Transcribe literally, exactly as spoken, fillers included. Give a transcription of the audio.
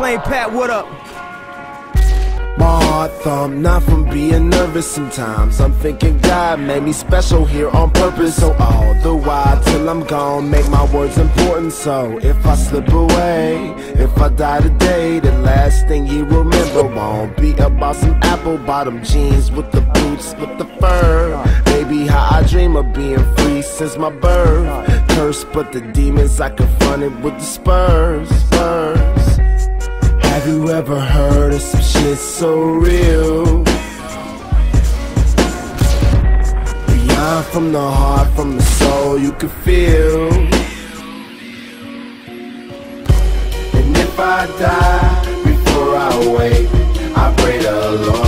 Wayne Pat, what up? My heart thump, not from being nervous sometimes. I'm thinking God made me special here on purpose. So all the while till I'm gone, make my words important. So if I slip away, if I die today, the last thing you remember won't be about some apple bottom jeans with the boots, with the fur. Baby, how I dream of being free since my birth. Cursed, but the demons I confronted with the spurs, spurs. Have you ever heard of some shit so real? Beyond from the heart, from the soul, you can feel. And if I die before I wake, I pray the Lord